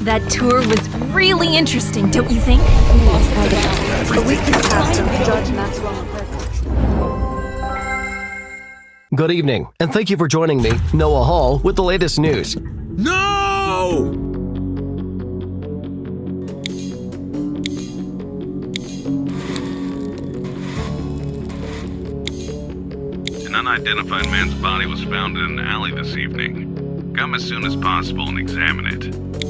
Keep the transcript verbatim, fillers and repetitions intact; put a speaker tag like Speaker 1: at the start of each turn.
Speaker 1: That tour was really interesting, don't you think?
Speaker 2: Good evening, and thank you for joining me, Noah Hall, with the latest news.
Speaker 3: No!
Speaker 4: An unidentified man's body was found in an alley this evening. Come as soon as possible and examine it.